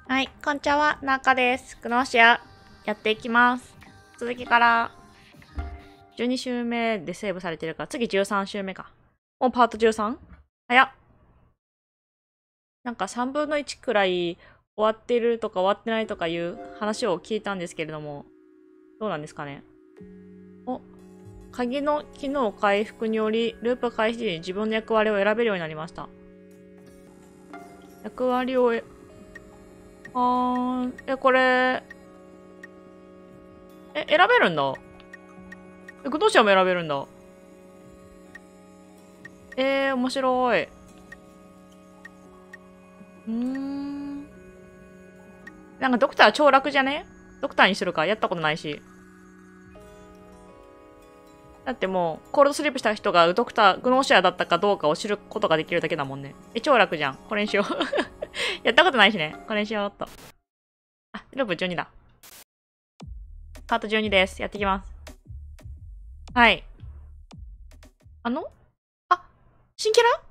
はい、こんにちは、なかです。グノーシア、やっていきます。続きから、12週目でセーブされてるから、次13週目か。もうパート 13？ 早っ。なんか3分の1くらい終わってるとか終わってないとかいう話を聞いたんですけれども、どうなんですかね。お、鍵の機能回復により、ループ開始時に自分の役割を選べるようになりました。役割をこれ、選べるんだ。グノシアも選べるんだ。面白い。なんかドクター超楽じゃね？ドクターにするか。やったことないし。だってもう、コールドスリープした人がドクター、グノーシアだったかどうかを知ることができるだけだもんね。超楽じゃん。これにしよう。やったことないしね。これにしようっと。あ、ループ12だ。パート12です。やっていきます。はい。新キャラ？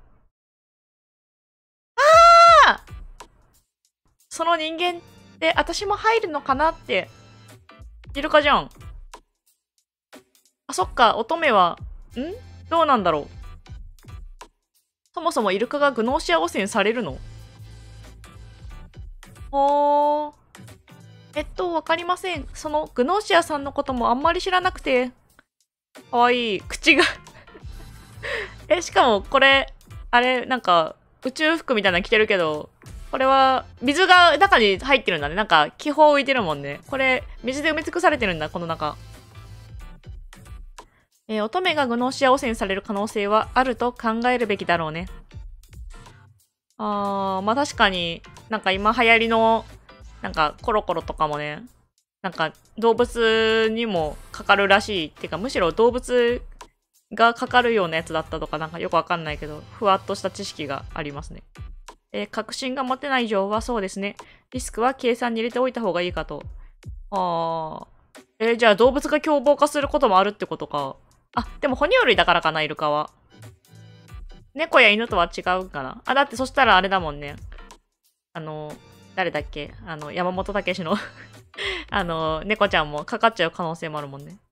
その人間って私も入るのかなって。イルカじゃん。あ、そっか、乙女は、どうなんだろう。そもそもイルカがグノーシア汚染されるの？わかりません。そのグノーシアさんのこともあんまり知らなくて。かわいい。口がしかもこれ、あれ、なんか、宇宙服みたいなの着てるけど、これは、水が中に入ってるんだね。なんか、気泡浮いてるもんね。これ、水で埋め尽くされてるんだ、この中。乙女がグノーシア汚染される可能性はあると考えるべきだろうね。まあ確かに、なんか今流行りの、なんかコロコロとかもね、なんか動物にもかかるらしい。っていうか、むしろ動物がかかるようなやつだったとか、なんかよくわかんないけど、ふわっとした知識がありますね。確信が持てない以上はそうですね。リスクは計算に入れておいた方がいいかと。じゃあ動物が凶暴化することもあるってことか。あ、でも哺乳類だからかな、イルカは。猫や犬とは違うかな。だってそしたらあれだもんね。誰だっけ？山本武史の猫ちゃんもかかっちゃう可能性もあるもんね。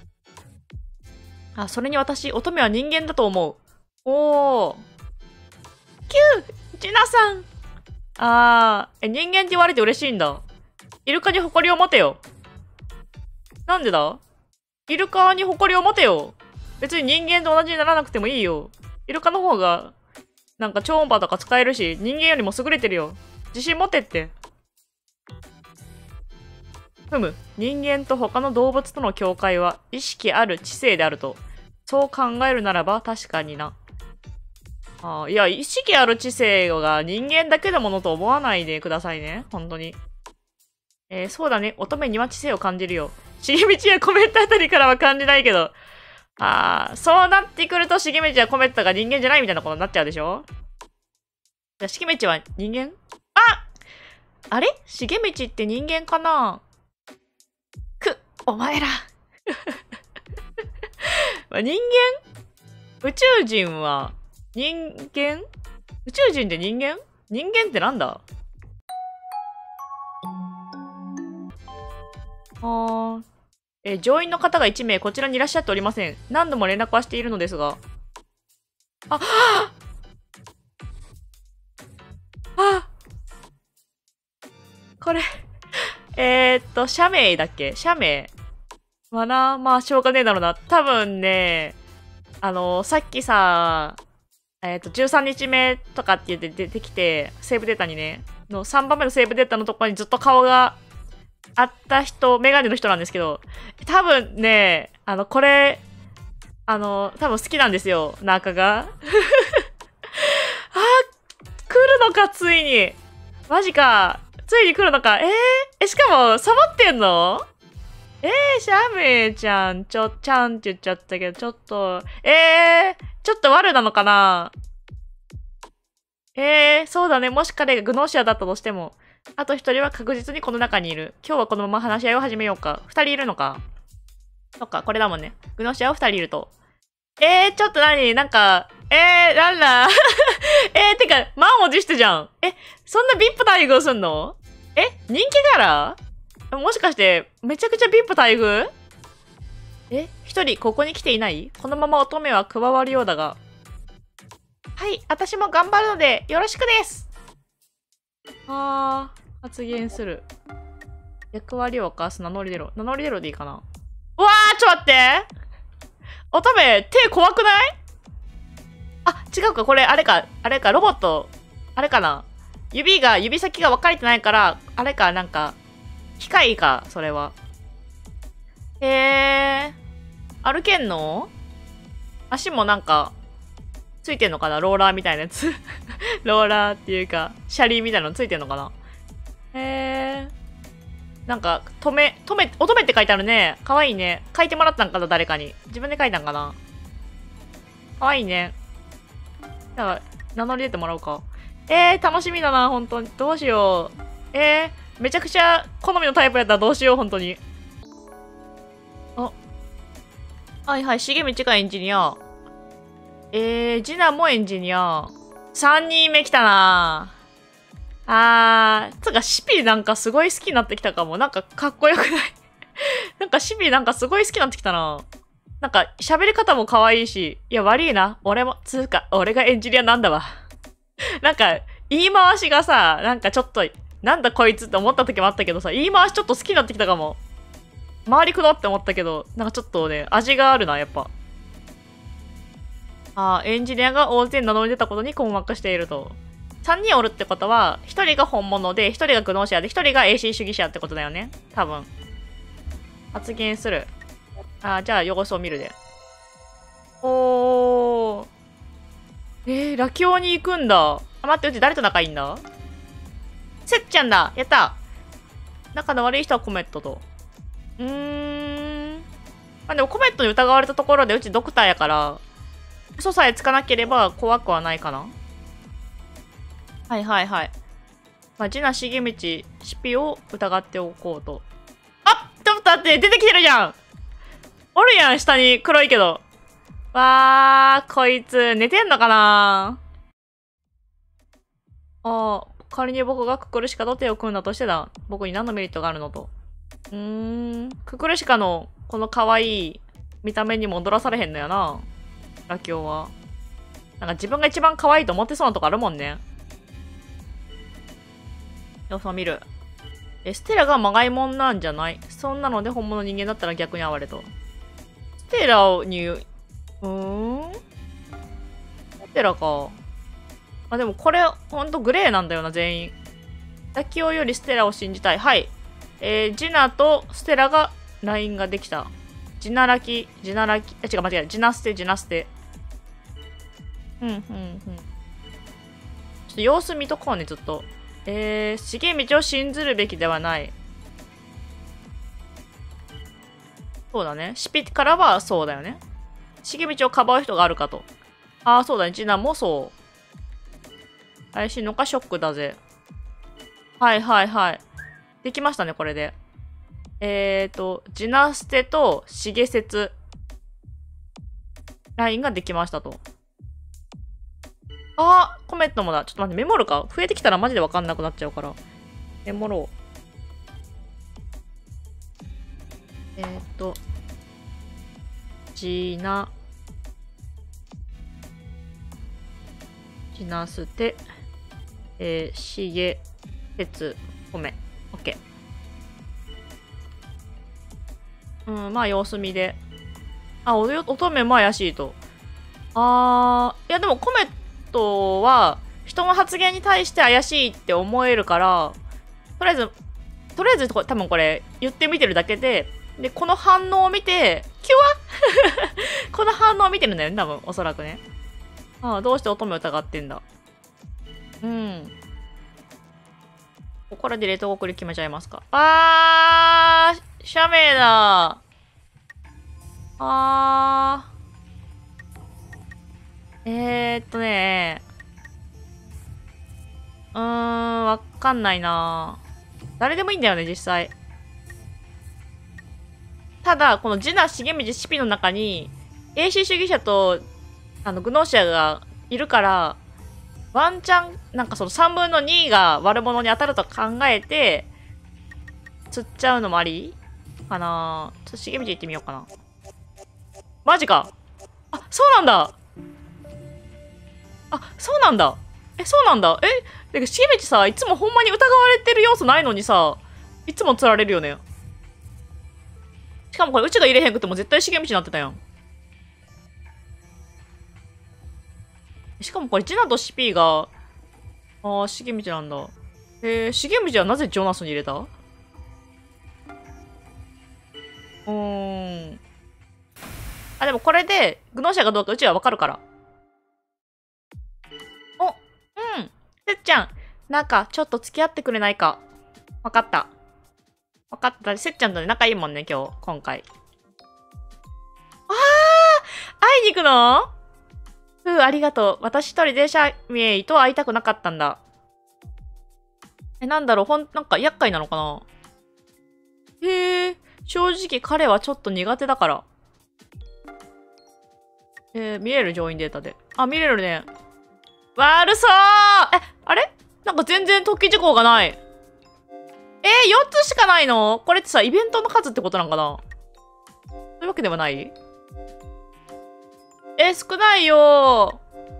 それに私、乙女は人間だと思う。キュー！ジナさん！人間って言われて嬉しいんだ。イルカに誇りを持てよ。なんでだ？イルカに誇りを持てよ。別に人間と同じにならなくてもいいよ。イルカの方が、なんか超音波とか使えるし、人間よりも優れてるよ。自信持てって。人間と他の動物との境界は意識ある知性であると。そう考えるならば確かにな。いや、意識ある知性が人間だけのものと思わないでくださいね。本当に。そうだね。乙女には知性を感じるよ。茂道やコメントあたりからは感じないけど。そうなってくると茂道やコメントが人間じゃないみたいなことになっちゃうでしょ？じゃあ茂道は人間？あれ？茂道って人間かな？お前ら。人間？宇宙人は人間？宇宙人って人間？人間ってなんだ？乗員の方が1名こちらにいらっしゃっておりません。何度も連絡はしているのですが。これ社名だっけ？社名。まあ、しょうがねえだろうな。多分ね、さっきさ、13日目とかって言って出てきて、セーブデータにね、の3番目のセーブデータのところにずっと顔があった人、メガネの人なんですけど、多分ね、これ、多分好きなんですよ、中が。来るのか、ついに。マジか。ついに来るのか。しかも、サボってんの？シャメちゃん、ちゃんって言っちゃったけど、ちょっと、ちょっと悪なのかな？そうだね。もし彼がグノーシアだったとしても。あと一人は確実にこの中にいる。今日はこのまま話し合いを始めようか。二人いるのか。そっか、これだもんね。グノーシアは二人いると。ちょっとなんか、なんだてか、満を持してじゃん。そんなビップ待遇すんの？ 人気キャラもしかして、めちゃくちゃ VIP 待遇一人ここに来ていない？このまま乙女は加わるようだが。はい、私も頑張るので、よろしくです。発言する。役割を明かす、名乗り出ろ。名乗り出ろでいいかな。うわー、ちょっと待って。乙女、手怖くない？あ、違うか、これ、あれか、ロボット。あれかな。指先が分かれてないから、あれか、なんか、機械か、それは。歩けんの？足もなんか、ついてんのかな？ローラーみたいなやつ。ローラーっていうか、車輪みたいなのついてんのかな？なんか、乙女って書いてあるね。かわいいね。書いてもらったんかな、誰かに。自分で書いたんかな。かわいいね。だから、名乗り出てもらおうか。楽しみだな、本当に。どうしよう。めちゃくちゃ好みのタイプやったらどうしよう、本当に。はいはい、重道がエンジニア。次男もエンジニア。3人目来たなつうか、シピなんかすごい好きになってきたかも。なんかかっこよくないなんかシピなんかすごい好きになってきたな。なんか喋り方も可愛いし。いや、悪いな。俺も、つうか、俺がエンジニアなんだわ。なんか、言い回しがさ、なんかちょっと、なんだこいつって思った時もあったけどさ、言い回しちょっと好きになってきたかも。周りくどって思ったけど、なんかちょっとね、味があるな、やっぱ。エンジニアが大勢名乗り出たことに困惑していると。3人おるってことは、1人が本物で、1人がグノーシアで、1人が AC 主義者ってことだよね。多分。発言する。じゃあ様子を見るで。ラキオに行くんだ。待って、うち誰と仲いいんだ？せっちゃんだ。やった。仲の悪い人はコメットと。まあでもコメットに疑われたところでうちドクターやから、嘘さえつかなければ怖くはないかな。はいはいはい。まあ、次男重道、シピを疑っておこうと。ちょっと待って、出てきてるじゃん！おるやん、下に黒いけど。こいつ、寝てんのかな？仮に僕がククルシカと手を組んだとしてだ。僕に何のメリットがあるのと。ククルシカのこの可愛い見た目に戻らされへんのやな。ラキオは。なんか自分が一番可愛いと思ってそうなとこあるもんね。様子を見る。ステラがまがいもんなんじゃない？そんなので本物人間だったら逆に哀れと。ステラに、ステラか。でもこれ、ほんとグレーなんだよな、全員。ラキオよりステラを信じたい。はい。ジナとステラが、ラインができた。ジナラキ、違う、間違えた。ジナステ。ちょっと様子見とこうね、ずっと。重道を信ずるべきではない。そうだね。シピからはそうだよね。重道をかばう人があるかと。そうだね。ジナもそう。怪しいのかショックだぜ。はいはいはい。できましたね、これで。ジナステとシゲセツ。ラインができましたと。コメントもだ。ちょっと待って、メモるか？増えてきたらマジでわかんなくなっちゃうから。メモろう。ジナステ、しげ、せつ、ごめん。オッケー。まあ様子見で。乙女も怪しいと。いやでもコメットは、人の発言に対して怪しいって思えるから、とりあえず多分これ言ってみてるだけで、で、この反応を見て、キュワこの反応を見てるんだよね、多分、おそらくね。どうして乙女を疑ってんだ。これで冷凍送り決めちゃいますか。社名だ。わかんないな。誰でもいいんだよね、実際。ただ、このジナ、重道、シピの中に、AC 主義者と、グノーシアがいるから、 ワンチャン、なんかその3分の2が悪者に当たると考えて、釣っちゃうのもありかな。ちょっと茂道行ってみようかな。マジか。あ、そうなんだ。あ、そうなんだ。え、そうなんだ。え、で、茂道さ、いつもほんまに疑われてる要素ないのにさ、いつも釣られるよね。しかもこれ、うちが入れへんくても絶対茂道になってたやん。しかもこれ、ジナとシピーが、茂道なんだ。茂道はなぜジョナスに入れた？あ、でもこれで、グノーシャかどうかうちはわかるから。お、うん。せっちゃん、なんか、ちょっと付き合ってくれないか。わかった。わかった。せっちゃんとね、仲いいもんね、今回。会いに行くの？ありがとう。私一人でシャミエイと会いたくなかったんだ。なんだろう、なんか厄介なのかな？へえ、正直彼はちょっと苦手だから。見れる上院データで。あ、見れるね。悪そう。あれ？なんか全然突起事項がない。4つしかないの？これってさ、イベントの数ってことなんかな？そういうわけではない？少ないよ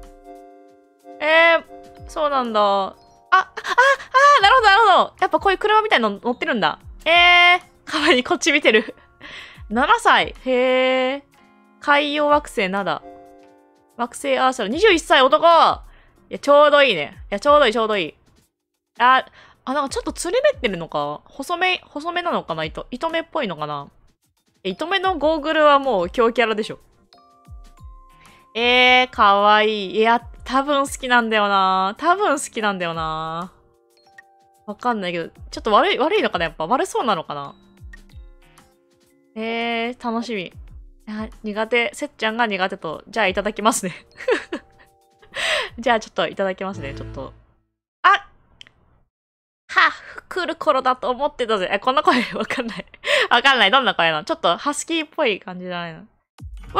ー。そうなんだ。なるほど、なるほど。やっぱこういう車みたいなの乗ってるんだ。かわいい、こっち見てる。7歳。へー。海洋惑星灘。惑星アーシャル。21歳男！いや、ちょうどいいね。いや、ちょうどいい、ちょうどいい。なんかちょっとつりめってるのか？細めなのかな？糸目っぽいのかな？糸目のゴーグルはもう強キャラでしょ。かわいい。いや、多分好きなんだよな。多分好きなんだよな。わかんないけど、ちょっと悪いのかな？やっぱ悪そうなのかな？楽しみ。苦手。せっちゃんが苦手と。じゃあいただきますね。じゃあちょっといただきますね。ちょっと。来る頃だと思ってたぜ。こんな声わかんない。わかんない。どんな声なの？ちょっとハスキーっぽい感じじゃないの？わー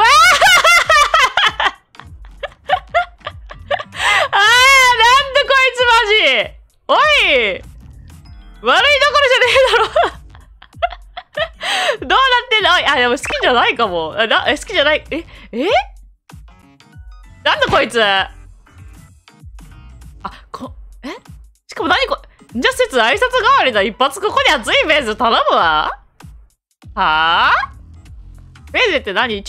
なんでこいつマジ！おい！悪いどころじゃねえだろ。どうなってんの？でも好きじゃないかも。好きじゃない。なんだこいつ！しかも何これ？じゃあ、説挨拶代わりだ。一発ここに熱いベース頼むわ。はぁ？ベーゼって何？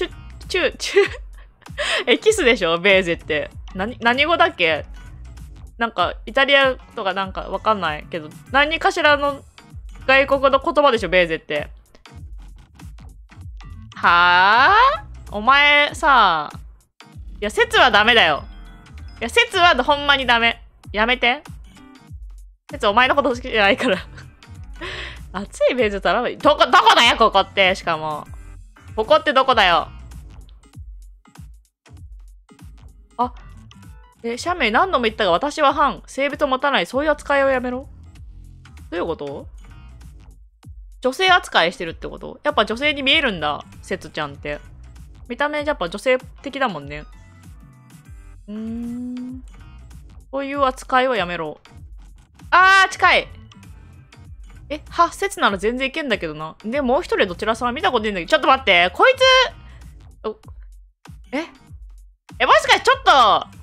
キスでしょ？ベーゼって。何語だっけ？なんか、イタリアとかなんかわかんないけど、何かしらの外国の言葉でしょ？ベーゼって。はぁ？お前さ、いや、説はダメだよ。いや、説はほんまにダメ。やめて。説お前のこと好きじゃないから。熱いベーゼ頼む。どこだよ、ここって。しかも。ここってどこだよ。社名何度も言ったが私は反。性別を持たない。そういう扱いをやめろ。どういうこと？女性扱いしてるってこと？やっぱ女性に見えるんだ。節ちゃんって。見た目やっぱ女性的だもんね。そういう扱いをやめろ。近い。節なら全然いけんだけどな。で、もう一人どちらさんは見たことないんだけど、ちょっと待って。こいつ、もしかしてちょっ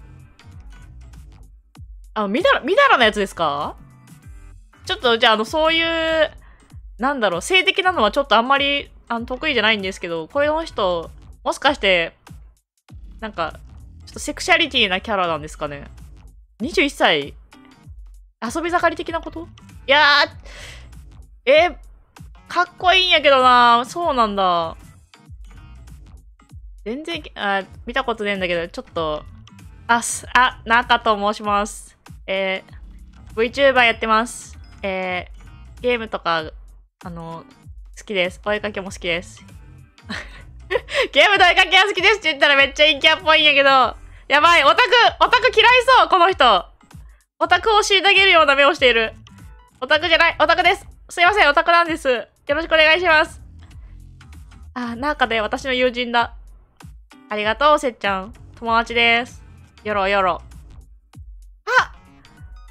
と、みだらなやつですか？ちょっと、じゃあ、そういう、なんだろう、性的なのはちょっとあんまり、得意じゃないんですけど、この人、もしかして、なんか、ちょっとセクシャリティなキャラなんですかね。21歳？遊び盛り的なこと？いやー、かっこいいんやけどな。そうなんだ。全然、見たことねえんだけど、ちょっと、中と申します。VTuber やってます。ゲームとか、好きです。お絵かけも好きです。ゲームとお絵かけは好きですって言ったらめっちゃ陰キャっぽいんやけど、やばい、オタク嫌いそう、この人。オタクを虐げるような目をしている。オタクじゃない、オタクです。すいません、オタクなんです。よろしくお願いします。中で私の友人だ。ありがとう、せっちゃん。友達です。よろよろ。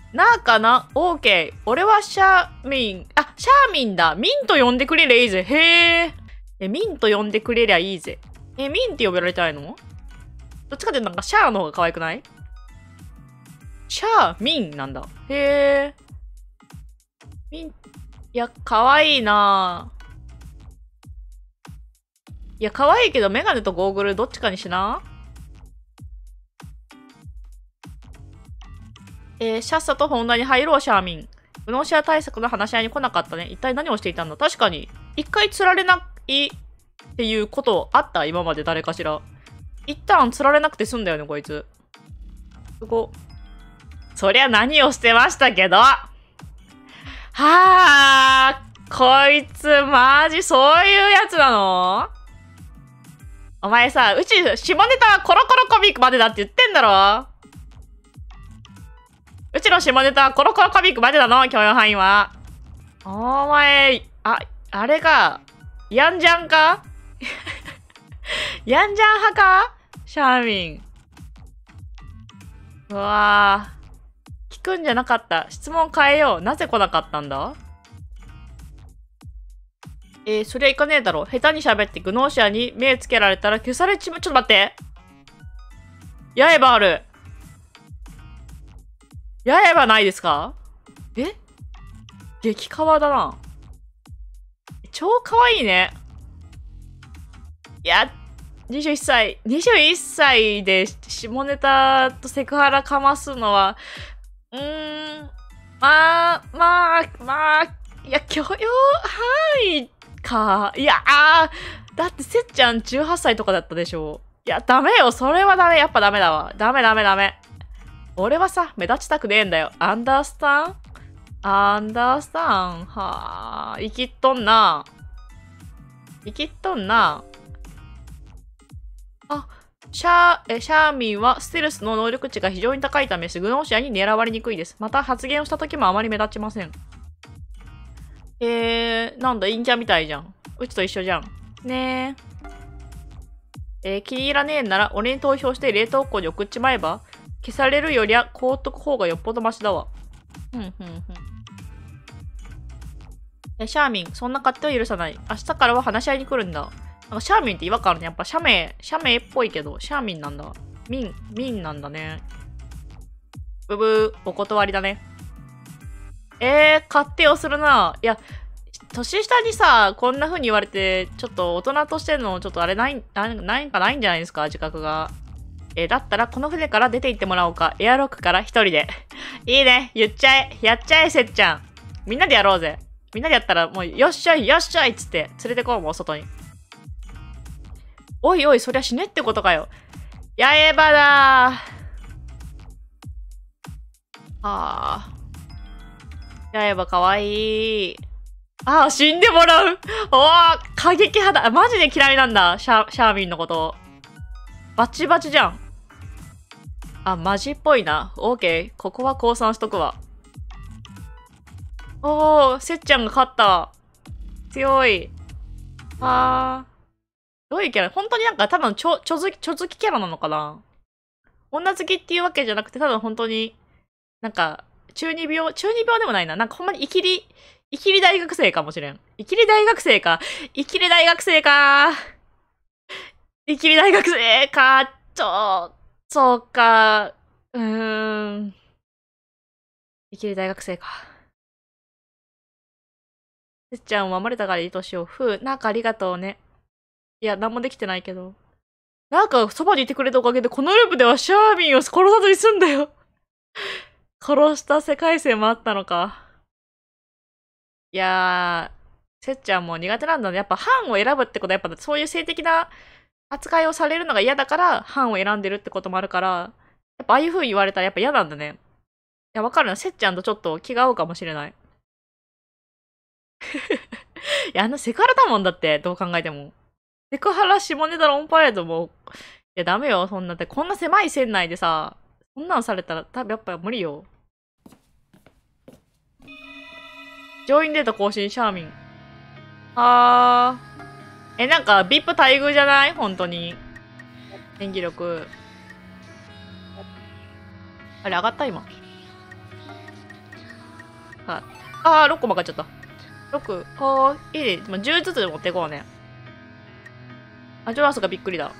なあかな？オーケー。俺はシャーミン。あ、シャーミンだ。ミンと呼んでくれりゃいいぜ。へえ。ミンと呼んでくれりゃいいぜ。ミンって呼べられたいの？どっちかっていうとなんかシャーの方が可愛くない？シャーミンなんだ。へえ。ミン、いや、可愛いなぁ。いや、可愛いけどメガネとゴーグルどっちかにしな。シャッサと本題に入ろう、シャーミン。無能シェア対策の話し合いに来なかったね。一体何をしていたんだ？確かに。一回釣られないっていうことあった？今まで誰かしら。一旦釣られなくて済んだよね、こいつ。すご。そりゃ何をしてましたけど。はあ、こいつマジそういうやつなの？お前さ、うち下ネタコロコロコミックまでだって言ってんだろ？うちの下ネタコロコロコミックまでなの？許容範囲は。お前、あれか。ヤンジャンか？ヤンジャン派か？シャーミン。うわぁ。聞くんじゃなかった。質問変えよう。なぜ来なかったんだ？そりゃいかねえだろ。下手に喋ってグノーシアに目つけられたら消されちまう。ちょっと待って。刃ある。刃ないですか？激カワだな。超可愛いね。いや、21歳。21歳で下ネタとセクハラかますのは、いや、許容範囲か。いや、だってせっちゃん18歳とかだったでしょ。いや、ダメよ。それはダメ。やっぱダメだわ。ダメ。俺はさ、目立ちたくねえんだよ。アンダースタンはぁ、生きっとんな。シャーミンはステルスの能力値が非常に高いため、グノーシアに狙われにくいです。また発言をした時もあまり目立ちません。なんだ、陰キャみたいじゃん。うちと一緒じゃん。ねえ。気に入らねえんなら、俺に投票して冷凍庫に送っちまえば、消されるよりは凍っとく方がよっぽどマシだわ。シャーミン、そんな勝手は許さない。明日からは話し合いに来るんだ。なんかシャーミンって違和感あるね。やっぱ社名っぽいけど、シャーミンなんだ。ミンなんだね。ブブー、お断りだね。勝手をするな。いや、年下にさ、こんな風に言われて、ちょっと大人としての、ちょっとあれないんじゃないですか、自覚が。だったらこの船から出て行ってもらおうか。エアロックから一人で。いいね。言っちゃえ。やっちゃえ、せっちゃん。みんなでやろうぜ。みんなでやったらもう、よっしゃいっつって、連れてこう、もう外に。おいおい、そりゃ死ねってことかよ。刃だー。刃かわいい。死んでもらう。過激派だ。マジで嫌いなんだ。シャーミンのこと。バチバチじゃん。マジっぽいな。オーケー。ここは降参しとくわ。せっちゃんが勝った。強い。どういうキャラ？本当になんか多分ちょ好きキャラなのかな？女好きっていうわけじゃなくて、ただ本当に、なんか、中二病でもないな。なんかほんまにイキリ大学生かもしれん。イキリ大学生か。そうか。イキリ大学生か。せっちゃんを守れたからいいとしよう。なんかありがとうね。いや、なんもできてないけど。なんか、そばにいてくれたおかげで、このループではシャーミンを殺さずに済んだよ。殺した世界線もあったのか。いやー、せっちゃんも苦手なんだね。やっぱ、班を選ぶってことは、やっぱ、そういう性的な扱いをされるのが嫌だから、班を選んでるってこともあるから、やっぱ、ああいう風に言われたらやっぱ嫌なんだね。いや、わかるな。せっちゃんとちょっと気が合うかもしれない。いや、セクハラだもんだって、どう考えても。セクハラ下ネタロンパレードも、いや、ダメよ、そんなって。こんな狭い船内でさ、そんなんされたら、多分やっぱ無理よ。上院データ更新、シャーミン。なんか、VIP 待遇じゃない？本当に。演技力。あれ、上がった今。 はい。あー、6個曲がっちゃった。6。あー、いいね。まあ、10ずつ持っていこうね。あ、ジョナスがびっくりだ。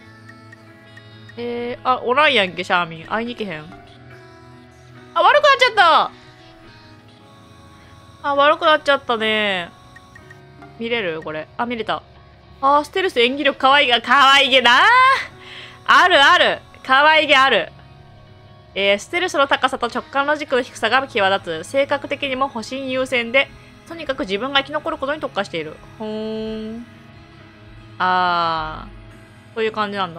あ、おらんやんけ、シャーミン。会いに行けへん。あ、悪くなっちゃった。あ、悪くなっちゃったね。見れるこれ。あ、見れた。あー、ステルス演技力可愛いが、可愛げなー。あるある。可愛げある。ステルスの高さと直感ロジックの低さが際立つ。性格的にも保身優先で、とにかく自分が生き残ることに特化している。ほーん。あー。こういう感じなんだ。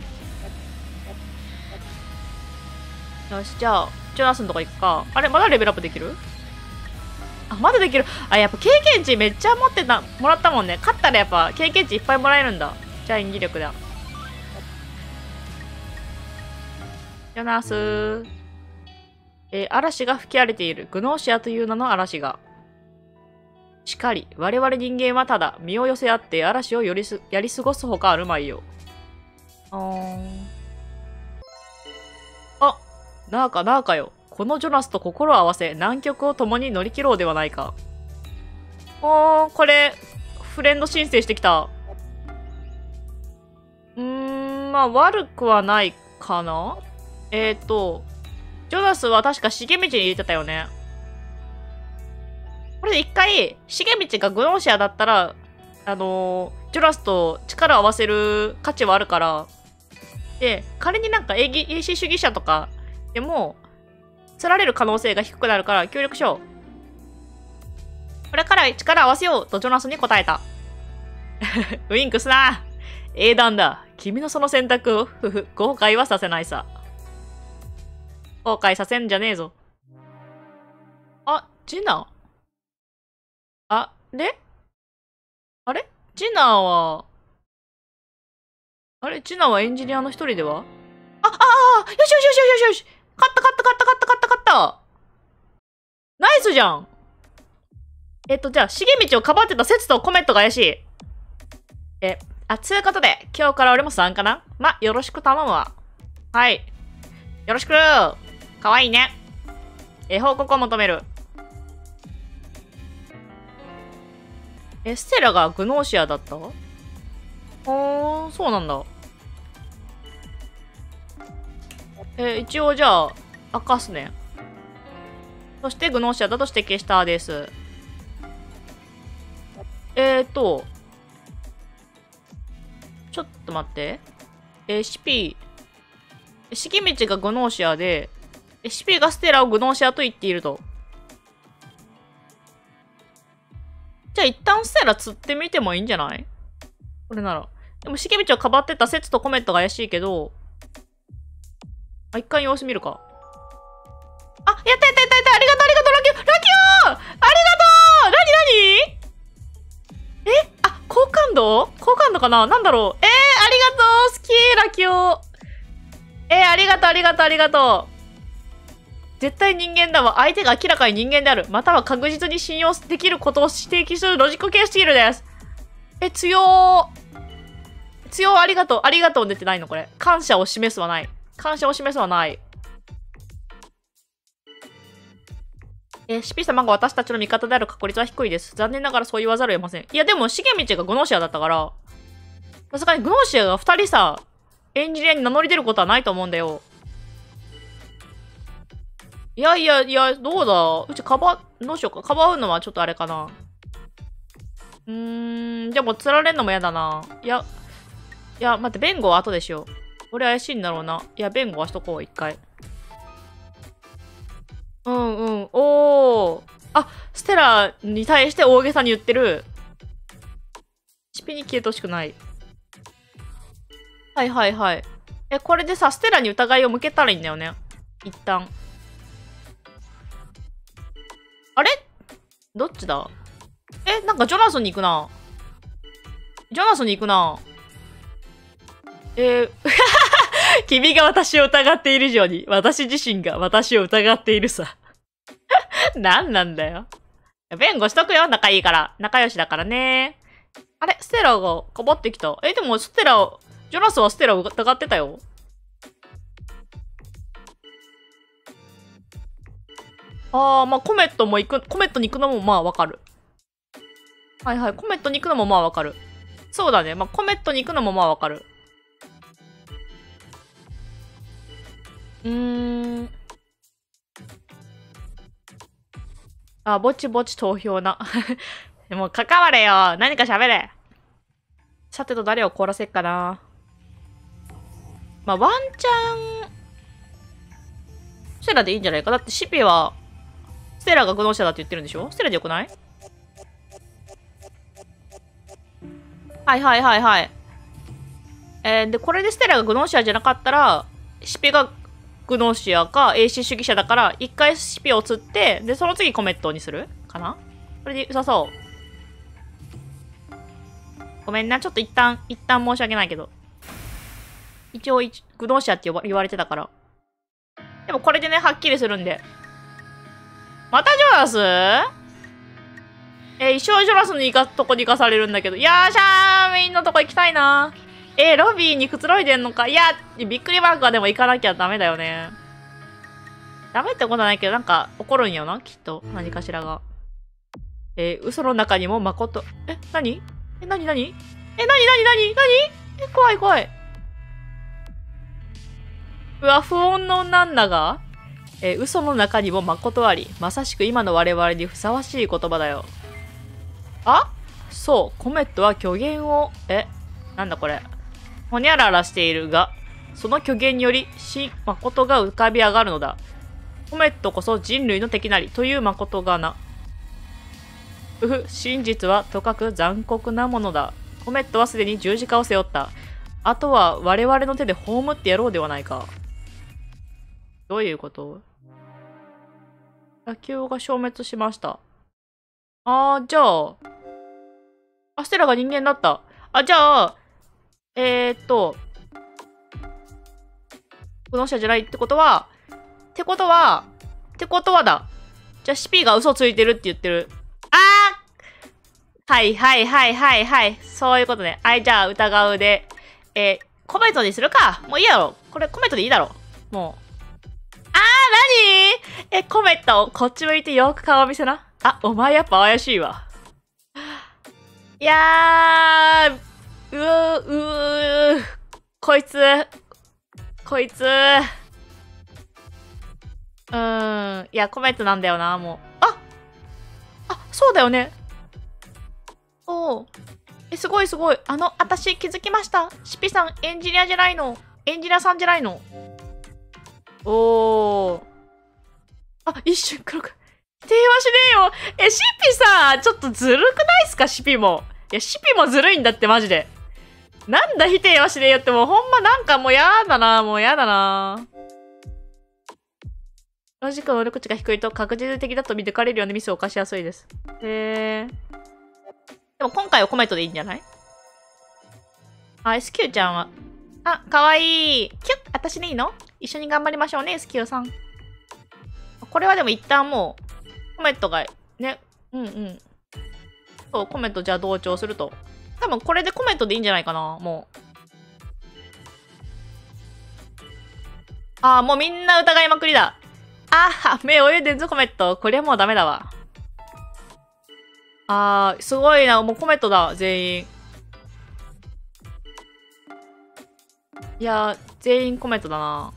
よし、じゃあ、ジョナスのとこ行くか。あれ、まだレベルアップできる？あ、まだできる。あ、やっぱ経験値めっちゃ持ってた、もらったもんね。勝ったらやっぱ経験値いっぱいもらえるんだ。じゃあ演技力だ。ジョナス。嵐が吹き荒れている。グノーシアという名の嵐が。しかり、我々人間はただ身を寄せ合って嵐をやり過ごすほかあるまいよ。あ、なあかよ。このジョナスと心を合わせ、南極を共に乗り切ろうではないか。これ、フレンド申請してきた。まあ悪くはないかな。ジョナスは確か重道に入れてたよね。これで一回、重道がグノーシアだったら、ジョナスと力を合わせる価値はあるから、で、仮になんか英史主義者とかでも、釣られる可能性が低くなるから協力しよう。これから力を合わせようとジョナスに答えた。ウインクすな。英断だ。君のその選択を、後悔はさせないさ。後悔させんじゃねえぞ。あ、ジナ。あれあれジナは、あれジナはエンジニアの一人では？あ、よしよしよしよしよし。勝ったナイスじゃん。じゃあ、重道をかばってた説とコメントが怪しい。つうことで、今日から俺も参加な。ま、よろしく頼むわ。はい。よろしく。かわいいね。報告を求める。ステラがグノーシアだった？そうなんだ。一応じゃあ、明かすね。そしてグノーシアだと指摘したです。ちょっと待って。SP。重道がグノーシアで、SP がステラをグノーシアと言っていると。じゃあ一旦ステラ釣ってみてもいいんじゃない？これなら。でも重道をかばってた説とコメントが怪しいけど、一回様子見るか。あ、やったありがとうラキオーありがとうなに好感度かななんだろうありがとう好きラキオーありがとう絶対人間だわ。相手が明らかに人間である。または確実に信用できることを指摘するロジック系スティールです。強ありがとう出てないのこれ。感謝を示すはない。シピ様が私たちの味方である確率は低いです。残念ながらそう言わざるを得ません。いやでも、重道がグノーシアだったから、さすがにグノーシアが2人さ、エンジニアに名乗り出ることはないと思うんだよ。いや、どうだうちどうしようか。かばうのはちょっとあれかな。でも釣られんのも嫌だな。いや、待って、弁護は後でしよう。俺怪しいんだろうな。いや、弁護はしとこう、一回。おー。あ、ステラに対して大げさに言ってる。シピに消えてほしくない。はい。これでさ、ステラに疑いを向けたらいいんだよね。一旦。あれどっちだなんかジョナソンに行くな。君が私を疑っている以上に、私自身が私を疑っているさ。何なんだよ。弁護しとくよ、仲いいから。仲良しだからね。あれステラがかばってきた。でもジョナスはステラを疑ってたよ。 ああ、まあコメットに行くのもまあわかる。はいはい、コメットに行くのもまあわかる。そうだね。まあコメットに行くのもまあわかる。あ、ぼちぼち投票な。でも関われよ。何か喋れ。さてと誰を凍らせっかな。まあワンチャン、ステラでいいんじゃないか。だってシピは、ステラがグノーシャだって言ってるんでしょ。ステラでよくない？はいはいはいはい。で、これでステラがグノーシアじゃなかったら、シピがグノーシアか AC 主義者だから、一回シピを釣って、で、その次コメットにするかな。これで良さそう。ごめんな、ちょっと一旦申し訳ないけど。一応、グノーシアって言われてたから。でもこれでね、はっきりするんで。またジョナス？一生ジョナスのとこに行かされるんだけど。いやー、シャーメインのとこ行きたいな。ロビーにくつろいでんのか。いや、びっくりマークはでも行かなきゃダメだよね。ダメってことはないけど、なんか怒るんよな、きっと。何かしらが。嘘の中にも誠。何？何怖い怖い。うわ、不穏のなんだが嘘の中にも誠あり。まさしく今の我々にふさわしい言葉だよ。あ？そう、コメットは虚言を、なんだこれ。ほにゃららしているが、その虚言により、誠が浮かび上がるのだ。コメットこそ人類の敵なり、という誠がな。真実はとかく残酷なものだ。コメットはすでに十字架を背負った。あとは我々の手で葬ってやろうではないか。どういうこと？野球が消滅しました。じゃあ、アステラが人間だった。じゃあ、この社じゃないってことはだ。じゃあ、シピが嘘ついてるって言ってる。はいはいはいはいはい。そういうことね。じゃあ、疑うで。コメントにするか。もういいやろ。これコメントでいいだろ。もう。何？コメント、こっち向いてよく顔見せな。お前やっぱ怪しいわ。いやー、こいつ。いや、コメントなんだよな、もう。そうだよね。すごいすごい。私気づきました。シピさん、エンジニアじゃないの。エンジニアさんじゃないの。一瞬黒く。否定はしねえよ。シピさ、ちょっとずるくないっすか、シピも。いや、シピもずるいんだって、マジで。なんだ否定はしねえよって、もうほんまなんかもうやだな。ロジックの能力値が低いと確実的だと見抜かれるようなミスを犯しやすいです。でも今回はコメントでいいんじゃない？SQ ちゃんは。かわいい。キュッ、私でいいの？一緒に頑張りましょうね、SQ さん。これはでも一旦もう、コメントが、ね、そう、コメントじゃあ同調すると。多分これでコメントでいいんじゃないかな、もう。もうみんな疑いまくりだ。目泳いでんぞ、コメント。これはもうダメだわ。すごいな。もうコメントだ、全員。いや全員コメントだな。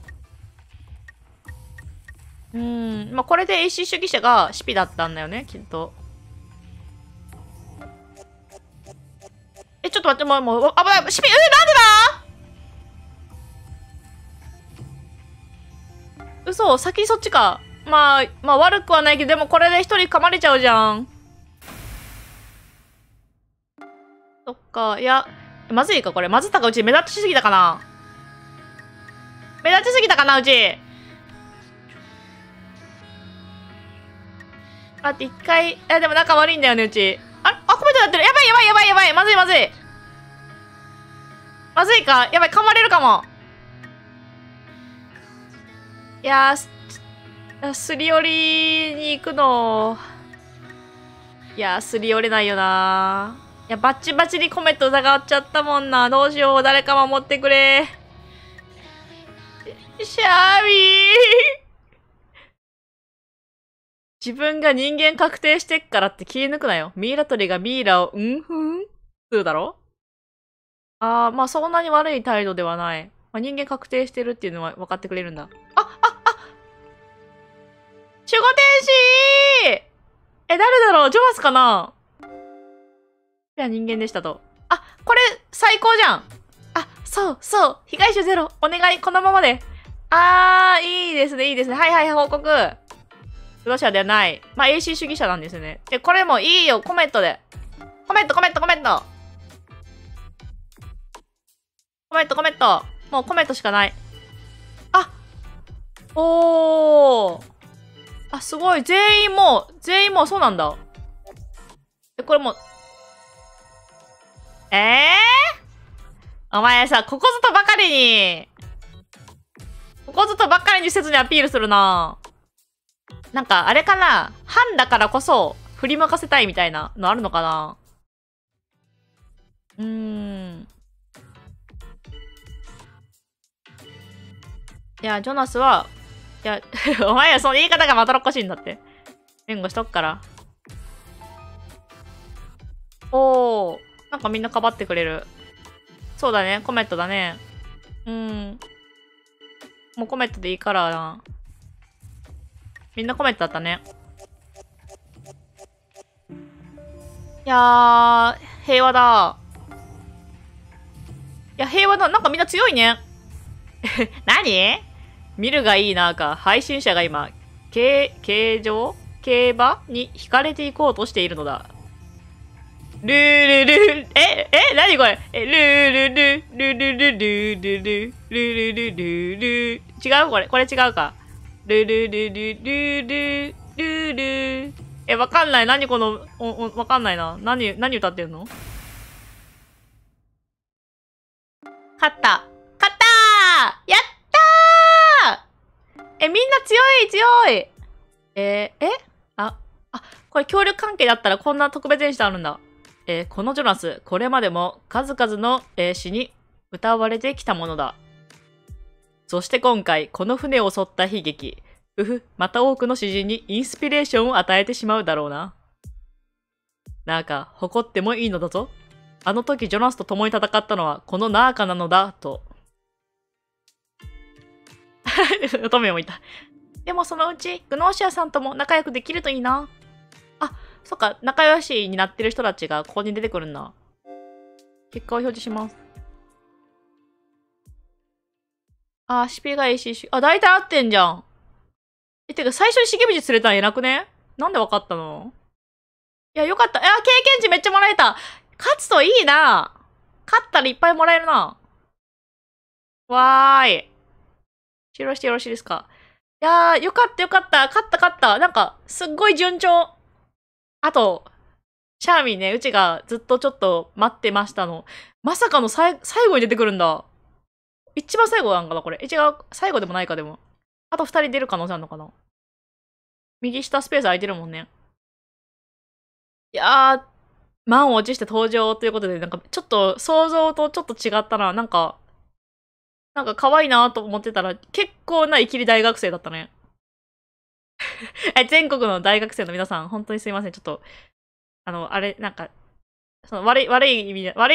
まあ、これで AC 主義者がシピだったんだよね、きっと。ちょっと待って、もう、危ない、シピ、なんでだ？嘘、先そっちか。まあ悪くはないけど、でもこれで一人噛まれちゃうじゃん。そっか、いや、まずいか、これ。まずったか、うち目立ちすぎたかな。うち。待って、一回、でも仲悪いんだよね、うち。コメントやってる。やばい。まずい。まずいか。やばい、噛まれるかも。いやすり寄りに行くの。いやすり寄れないよな。いや、バッチバチにコメント疑っちゃったもんな。どうしよう。誰か守ってくれ。シャービー自分が人間確定してっからって気抜くなよ。ミイラ取りがミイラをふんするだろ。まあそんなに悪い態度ではない。まあ、人間確定してるっていうのは分かってくれるんだ。守護天使誰だろう？ジョナスかな？いや、人間でしたと。これ、最高じゃん。そう。被害者ゼロ。お願い、このままで。いいですね。はい、報告。ロシアではない。まあ、AC 主義者なんですね。で、これもいいよ、コメントで。コメント。もうコメントしかない。すごい。全員もうそうなんだ。これもう、お前さ、ここぞとばかりにせずにアピールするな。なんか、あれかな？反だからこそ、振り向かせたいみたいなのあるのかな？いや、ジョナスは、いや、お前はその言い方がまどろっこしいんだって。援護しとくから。なんかみんなかばってくれる。そうだね、コメントだね。もうコメントでいいからな。みんなコメントだったね。いやー、平和だ。いや、平和だ。なんかみんな強いね。何？見るがいいなか。配信者が今、競馬に惹かれていこうとしているのだ。ルールル何これルールルルルルルルルルルルルル違うこれ違うか。ルルルルルルルルわかんない。何この、わかんないな。何歌ってんの？勝ったやったーみんな強いこれ協力関係だったらこんな特別演出あるんだ。このジョナス、これまでも数々の、詩に歌われてきたものだ。そして今回、この船を襲った悲劇。また多くの詩人にインスピレーションを与えてしまうだろうな。なんか、誇ってもいいのだぞ。あの時ジョナスと共に戦ったのはこのナーカなのだ、と。トメもいた。でもそのうち、グノーシアさんとも仲良くできるといいな。そっか、仲良しになってる人たちがここに出てくるんだ。結果を表示します。シピが AC、大体合ってんじゃん。てか最初に重道連れたん偉くね？なんでわかったの？いや、よかった。経験値めっちゃもらえた。勝つといいな。勝ったらいっぱいもらえるな。わーい。終了してよろしいですか？いやー、よかった。勝った。なんか、すっごい順調。あと、シャーミンね、うちがずっとちょっと待ってましたの。まさかの最後に出てくるんだ。一番最後なんかなこれ。違う。最後でもないかでも。あと二人出る可能性あるのかな？右下スペース空いてるもんね。いやー、満を持して登場ということで、なんかちょっと想像とちょっと違ったな。なんか可愛いなと思ってたら、結構なイキリ大学生だったね。全国の大学生の皆さん、本当にすいません。ちょっと、なんか、その悪い意味じゃない。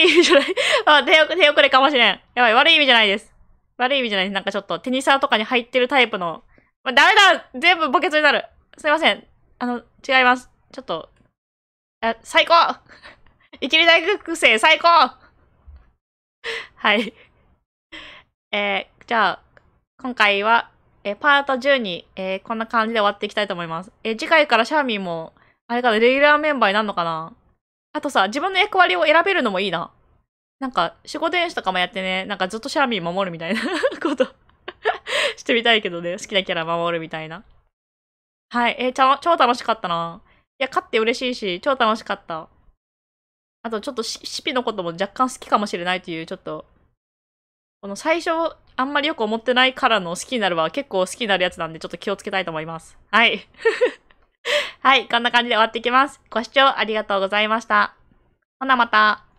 手遅れかもしれん。やばい、悪い意味じゃないです。悪い意味じゃないです。なんかちょっとテニサーとかに入ってるタイプの、ダメだ全部墓穴になる。すいません。違います。ちょっと、最高イキリ大学生最高はい。じゃあ、今回は、パート12、こんな感じで終わっていきたいと思います。次回からシャーミンも、あれかな、レギュラーメンバーになるのかな？あとさ、自分の役割を選べるのもいいな。なんか、守護天使とかもやってね、なんかずっとシャーミン守るみたいなことしてみたいけどね、好きなキャラ守るみたいな。はい、超楽しかったな。いや、勝って嬉しいし、超楽しかった。あと、ちょっとシピのことも若干好きかもしれないという、ちょっと、この最初、あんまりよく思ってないからの好きになるは結構好きになるやつなんで、ちょっと気をつけたいと思います。はい。はい、こんな感じで終わっていきます。ご視聴ありがとうございました。ほなまた。